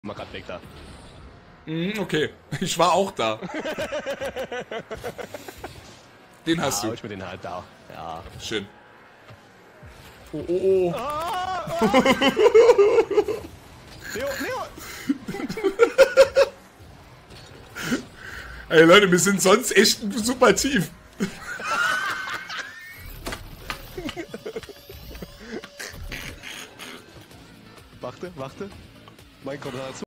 Mal grad weg da. Okay, ich war auch da. Den hast Hau du. ich mir den halt da. Ja. Schön. Oh, oh, oh. Leo, Leo! Ey Leute, wir sind sonst echt super tief. Warte. Mein kommt dazu.